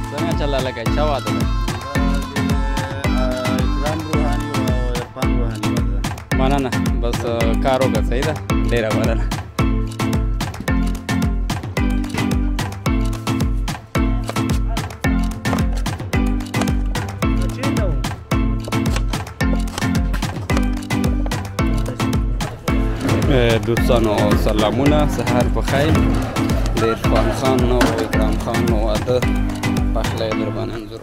څنګه چلاله کوي چا واده ده اکرام روحاني او عرفان روحاني واده ده مننه بس کار وکړه صحیح ده ډېره مننه دوستانو سلامونه سهار په خیر د عرفان خان او اکرام خان واده پخلی در باندې انځور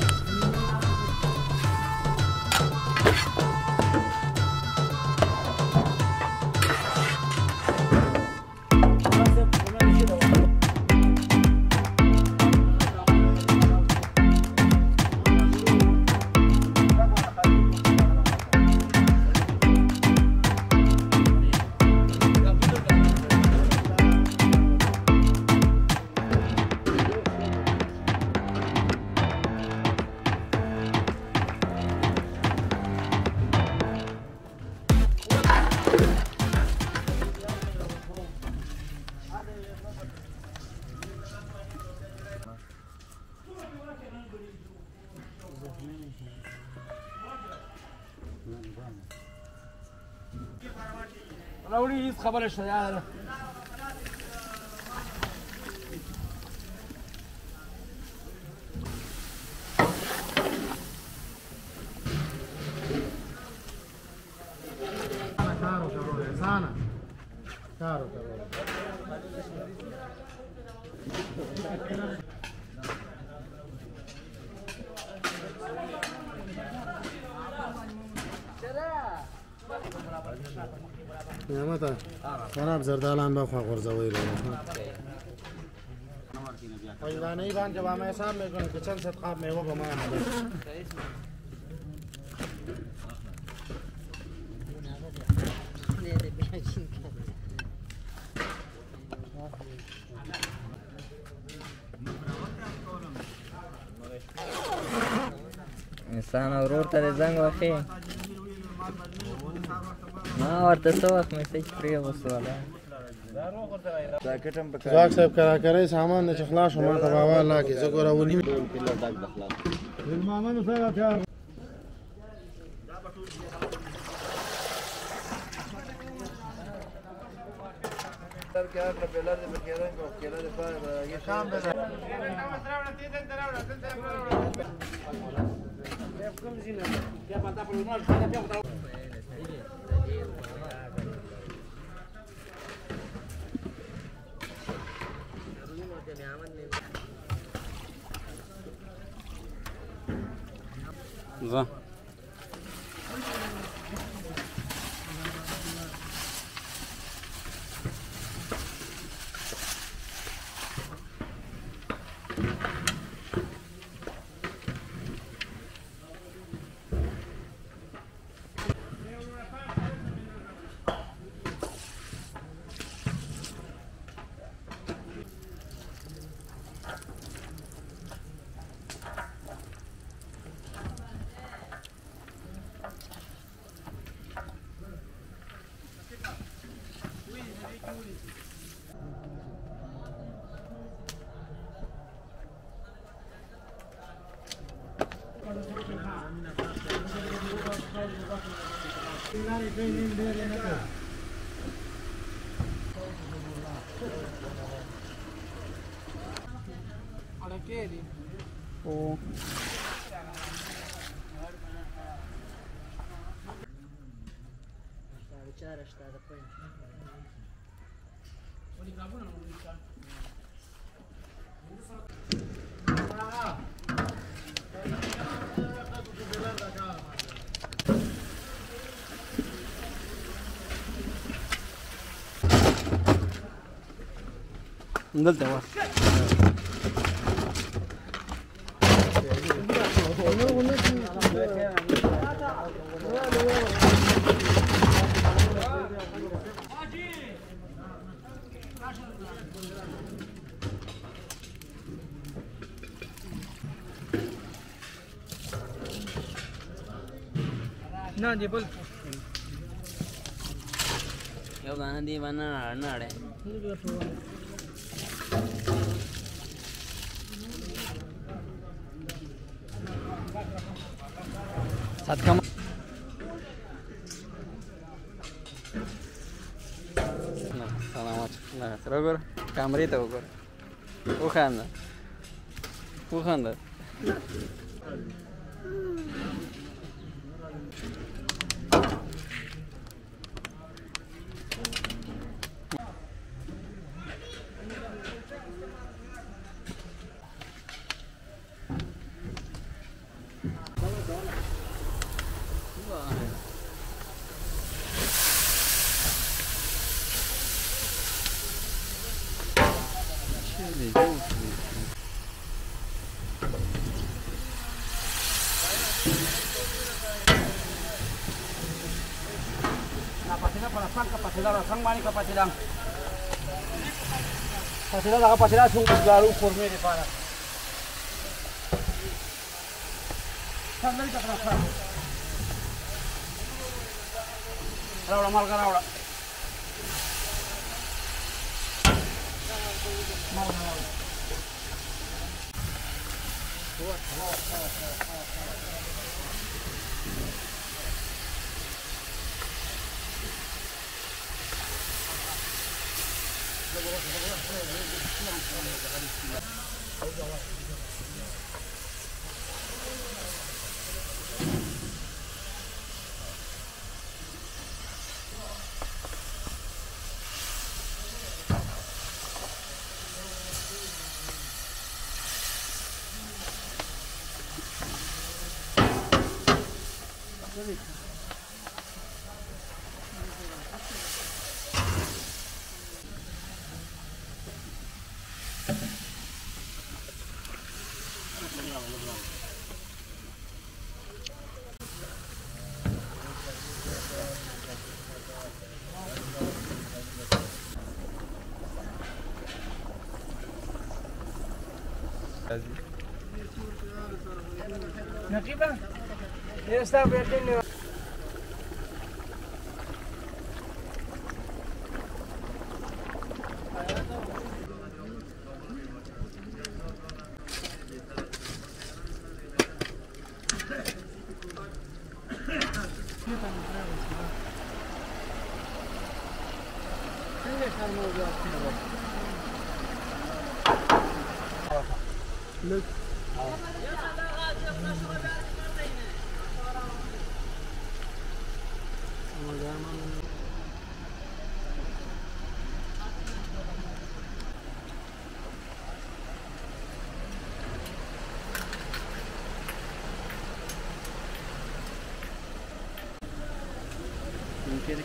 راوړي هیڅ خبره شته یاره نعمته خراب زردالان به خوا غورځوئ پیلانه باندې با ما حساب میکنم که چند صد قاب میوه به ما آمده انسان ورور ته زنګ وخی ما ورته څه وخت میسج پرېوستله ځواک صاحب کراکری سامان د چې خلاص شو ما ته بابا الله کې زه ګوره ونیم مېلمانه سره تیار ځه او دلته وا نه دی بل یو باندې دی باندې نه اړه صد كم سلامات نه خرابر کامری تو بگر او خنده Capacidad para sang, capacidad para sang, mani capacidad. Capacidad la capacidad es un garu por medio para. Sang mani capacidad. Ahora mal gan ahora. Mal. Nakiba, ya está bien. Look. كده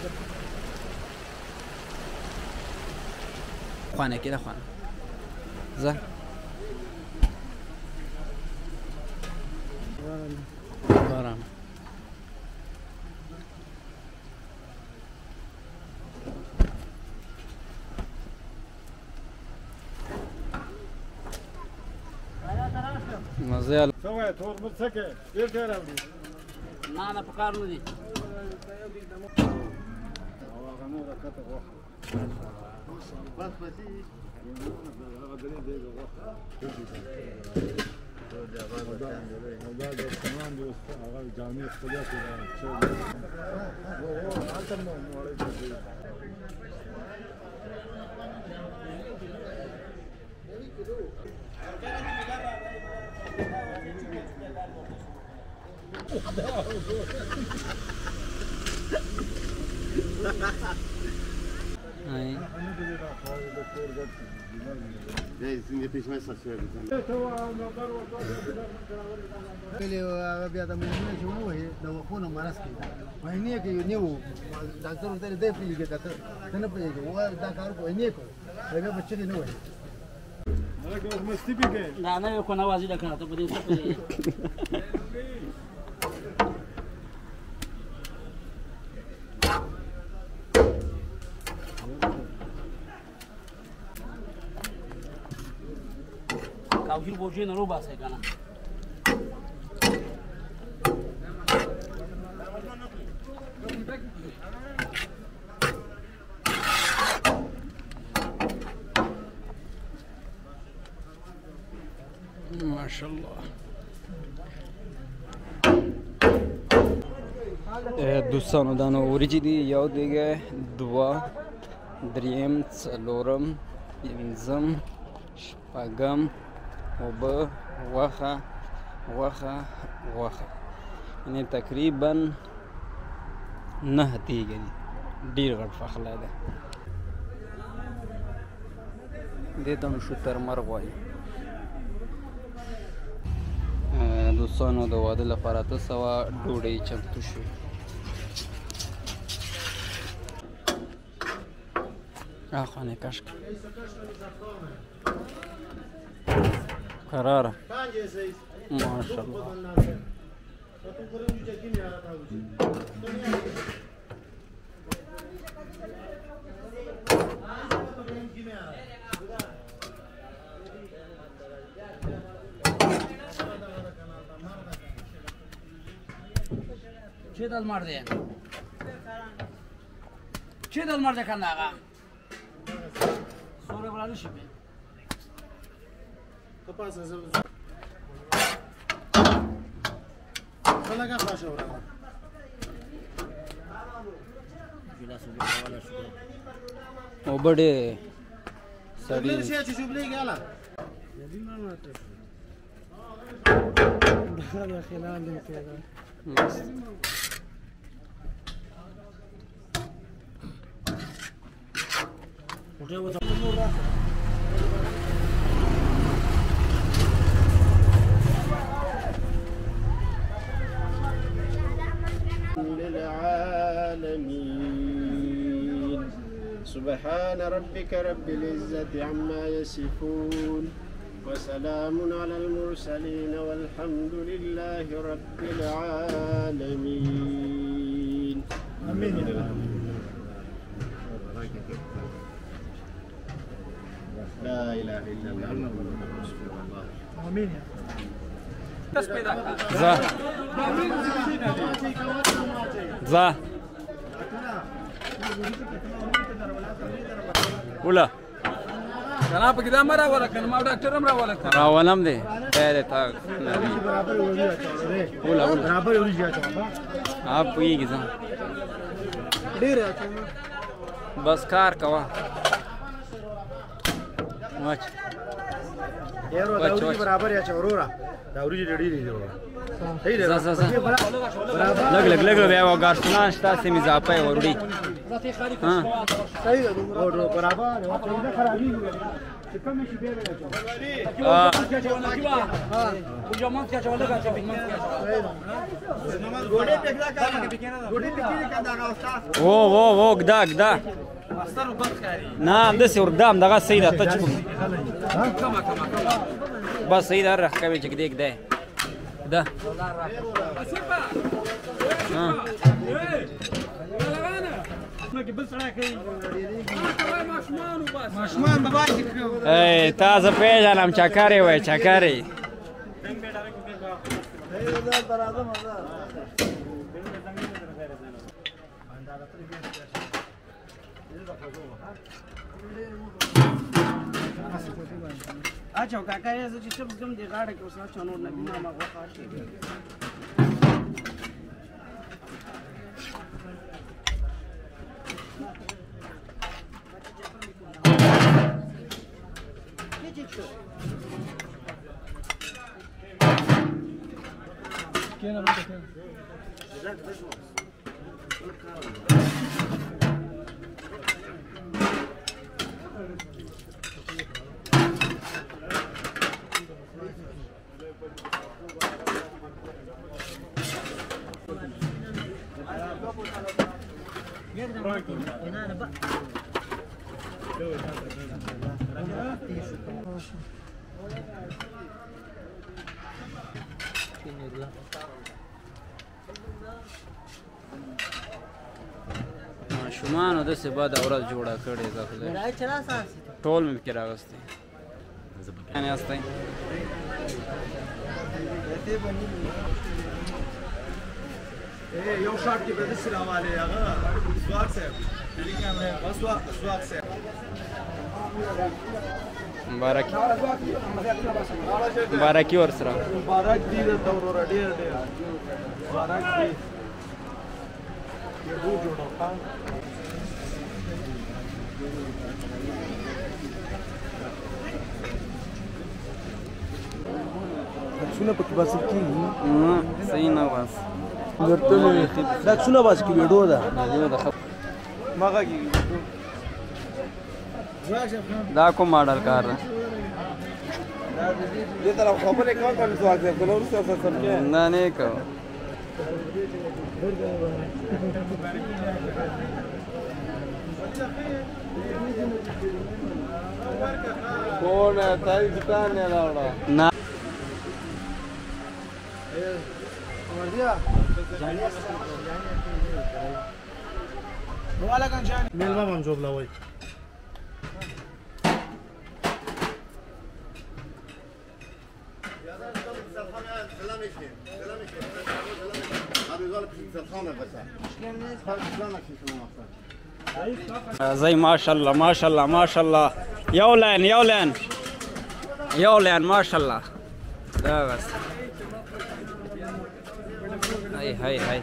اخوانا كده اخوانا زين باران مزيال سوي تور مسكه غير كلام انا بقارن دي هاي زين پیش من ساسوي اللي بيا ده من شو هي لو اخونا مرسكي وهني كي نيو دكتور تري ده في كده انا بيجي هو دكتور وهني كو بيبي بچي نو هي لا انا يكون اوازي لك انا تبدي كاوجير بوجين روبا سيكانا ما شاء الله دوستانو دا نو وریجې دي، یو دیګی، دوه، دریم، څلورم، پنځم، شپږم، اوبه، غوښه، یعنې تقریبا 9 تیږې دي. ډېر غټ پخلی دی. دې ته نو شترمرغ وایي. دوستانو د واده لپاره 800 ډوډۍ چمتو شوې. خانه کشک قراره ماشاءالله. چه دل مرده؟ چه دل مرده کنه آقا؟ سوره برای شیبه کپاس از کلا کا خاصه ورا او بڑے سړی شي چې جوړلې غاله دغه خلال دې کېږي. للعالمين سبحان ربك رب العزة عما يصفون وسلام على المرسلين والحمد لله رب العالمين. آمين. لا إله إلا الله محمد رسول الله. آمين. ځه وله جناب پکې دا مې راوله کنه ما ډاکټر هم راوله راولم دی خیر تا برابر وریا چاوره وله برابر وریا چاوره آپ پوهېږي ځه ډېر اچوم بس کار کوه واچ یارو دا ورې برابر یا چورورا دا ورې ډېری دی ورو صحیح دی لګ بیا وګارسنان شته سیمې اضافه وروړي ها صحیح دی ورو برابر یو څه نه خرابي چې کوم شي به جمعات کې چولې کا چې ګوډې پکړه کړه ګوډې پکړه کړه دا استاد او ګدا ماستر وبخاري نه همداسې وردام دغه صحیح ده ته چې کما بس صحیح ده راخ کوي چې دې ګدای ده ماشومان بابا ای تاسو پیژنم چکرې وای چکرې اچھا کاکا یې چې څه کوم دی غاړه کې اوس نه چونور نه بنا ما غوښه شي کېنه ماشومانو داسې بده ورځ جوړه کړې ده خدای ټول مې پکې راغستی یاستئ یو شاټ کې به داسې راوالی هغه سواق صاحب سواق صاحب مبارکي ورسره مبارک دي درته وروره ډېر مبارک دي څونه پکې باسل کېږي صحیح نه واس دا څونه باس کې ویډیو ده مغه کې دا کوم ماډل کار ده دې طرف خبرې کوم کوم سوال ته کولو څه څه سم کې نه نه کو कौन है तारी दुकान है लाड़ा ना मेलमा من جوب لوي زي ما شاء الله ما شاء الله ما شاء الله يولين يولين يولين ما شاء الله ده بس هاي هاي هاي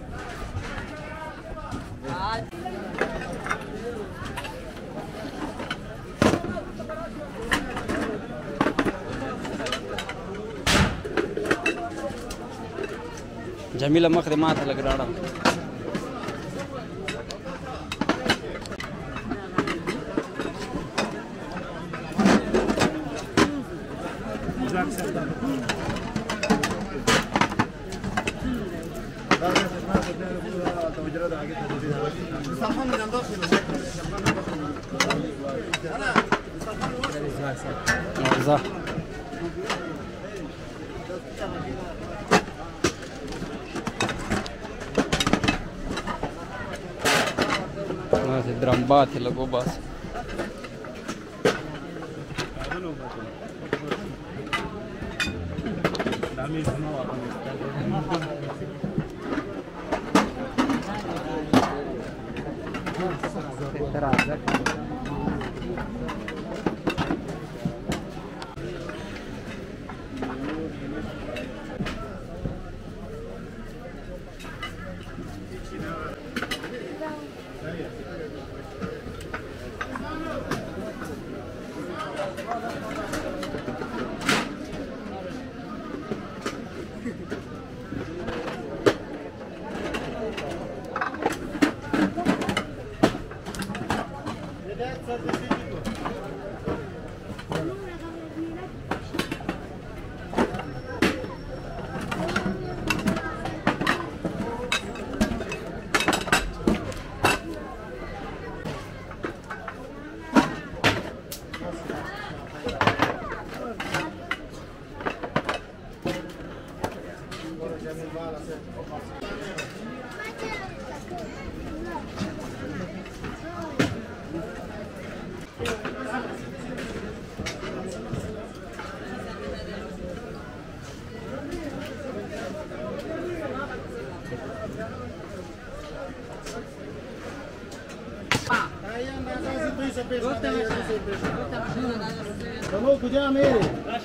جميلة مخدمات القرارة درامبات لگو بس Vamos, cuidado, mire.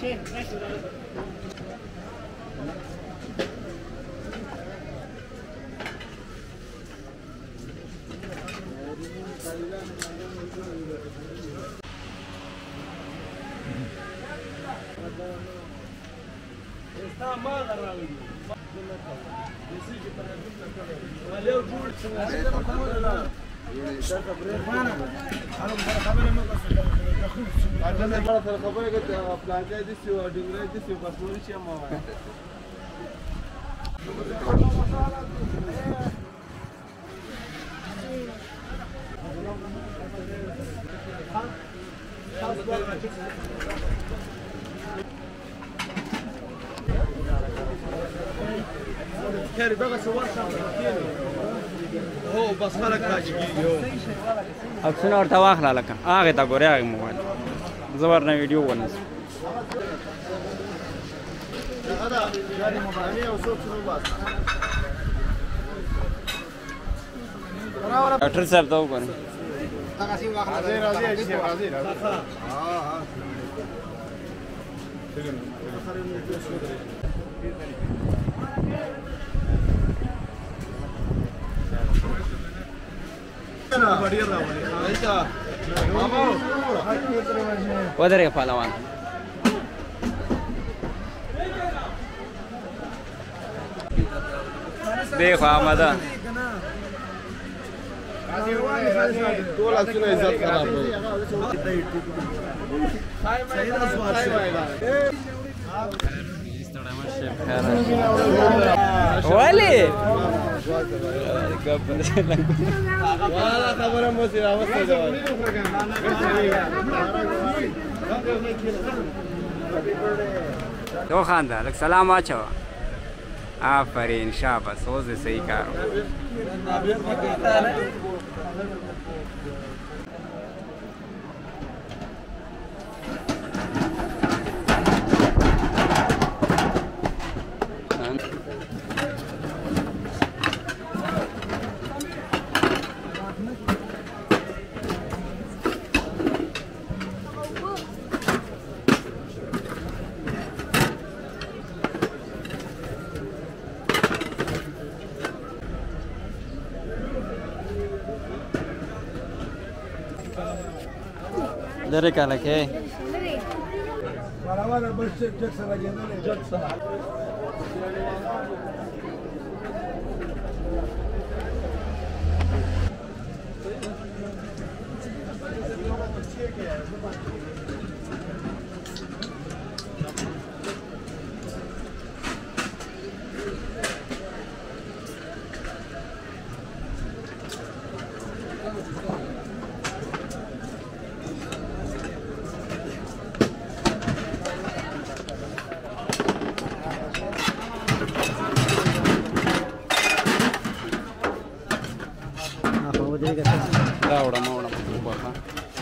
Está mal agarrado. Decide para valeu tudo. كاري بقى صورت هو بس خلق راجي اکسونه ورته واخله لکه هغې ته ګورې هغې موبایل زه ورنه ویډیو ونیسم ډاکټر صاحب ته وګورئ ودرې پهلوان دی خو آمده ټول اسونه عزت خراب ولې والا خبره مو سره راوسته ده تو خانده لږ سلام واچوه آفرین شاباس اوس دې صحیح کار لري کاله کې برابر بس چک سره جنل جک سره راوړم وبخه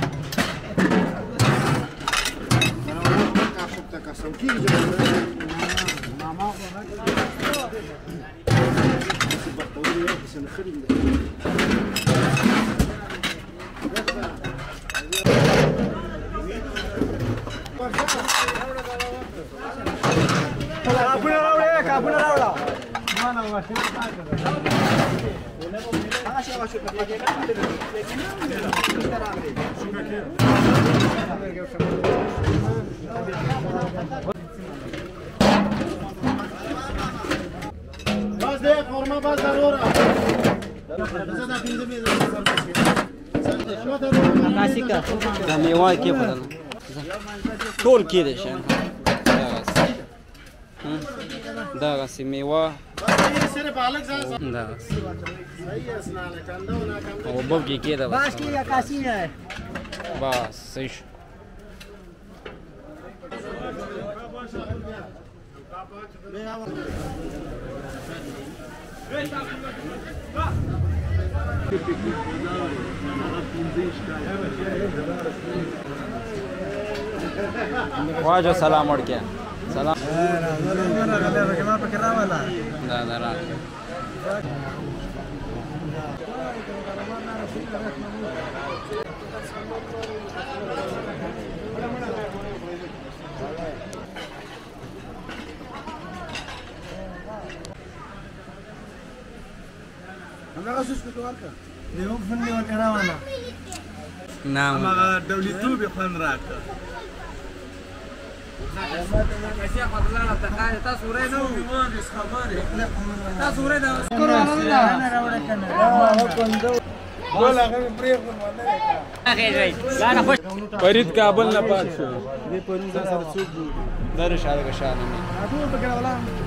بس دې فورما بس ضروره دا میوه کې بدل ټول کې دي شان دا غسی میوه صرف الګ ځان دا صحیح اسنه کنده ولا کنده او بوب کې دا باش کې یا کاسی نه بس صحیح واجو سلام ورکیا سلام دا دا را نعم دولتوب خوان راکړه فرید کابل نه پات شو دې پرون سره څوک در شاله شانه نه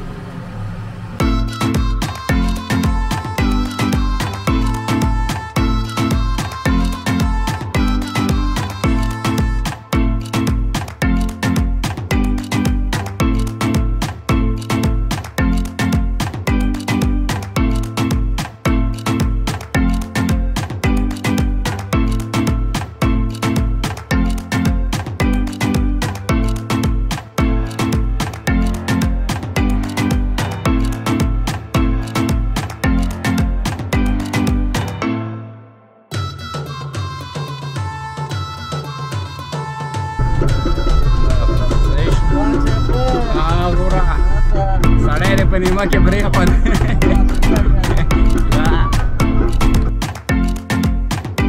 Panima que breja para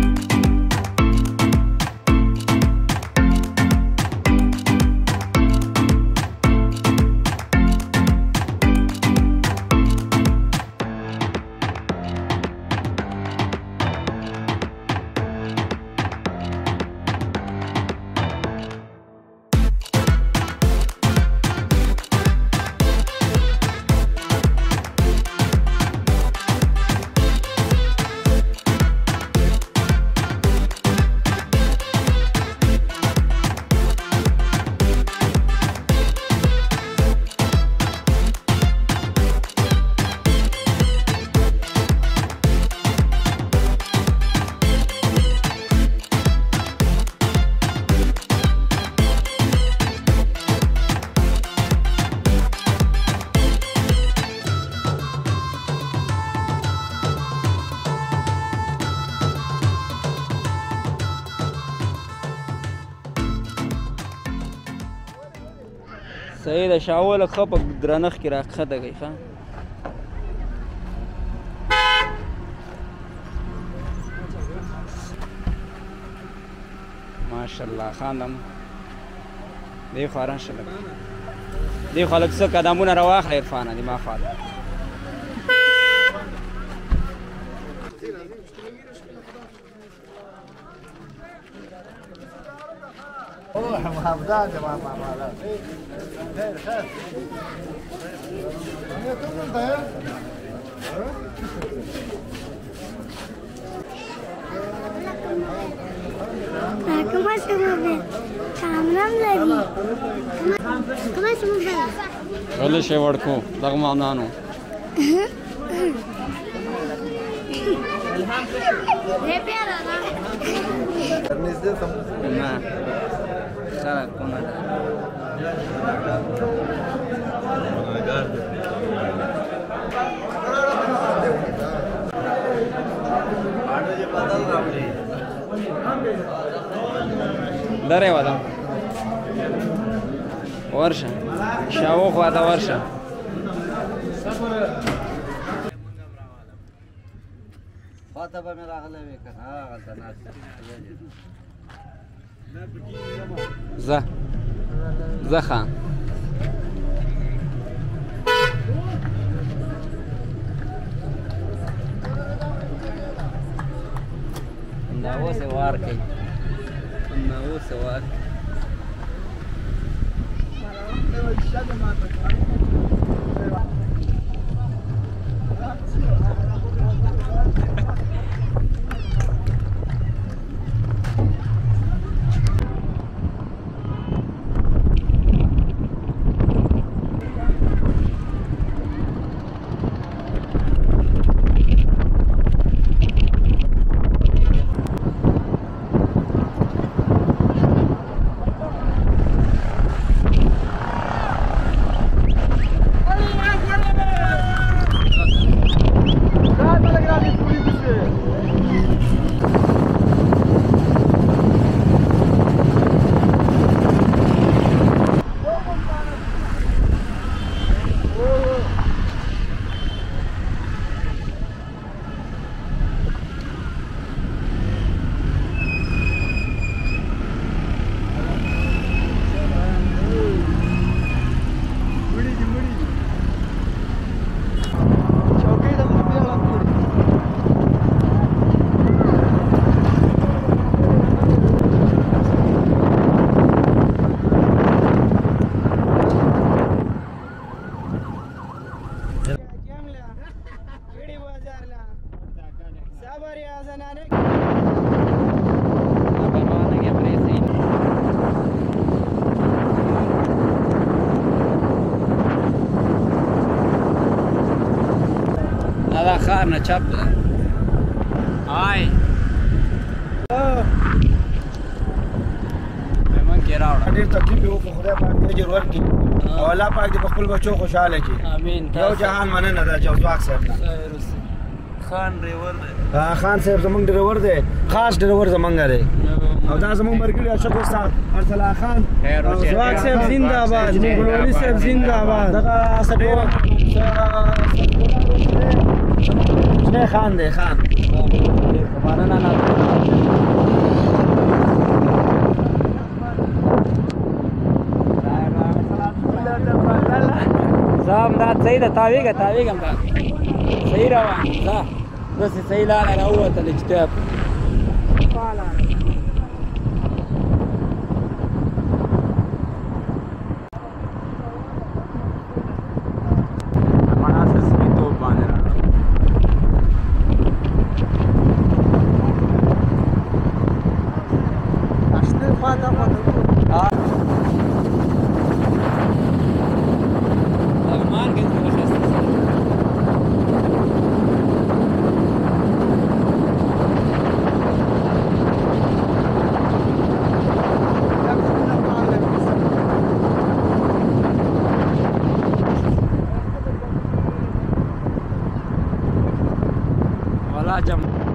دی د شاوله ښه په درنښ کې راښکته کوي ښه ماشاءالله خاندم دی خوا راشه لږ دی خوا لږ څه قدمونه راواخله عرفانه دی ما خوا ته روح محافظات يا ماما خير خير كما اسمه كامرام لري كما اسمه غلی شی وړکو دغه معنانو نه سره کومه ده لرې وده ورشه شاوخوا ته ورشه خواته به مې راغلی وې که نه هغلته ناست زه خان دا اوس یې وار کوي اوس یې وار دا ښار نه چپ ده آی مېمن کې راوړه ډېر تکلیف یې وکړو خدای پاک دې اجر ورکړي او الله پاک دې په خپل بچو خوشحاله کړي امین یو جهان مننه ده جوزواک صاحب نه خان ډریور دی خان صاحب زمونږ ډریور دی خاص ډریور زمونږ دی او دا زمونږ ملګري اشرف استاد ارسلا خان جوزواک صاحب زنده باد زمونږ ګلولي صاحب زنده باد دغه سټور شنه خان دی خان مننه نه زه همدا صحیح ده تاویږم دا صحیح روان ځه داسې صحیح لاره راووتله چې ته جم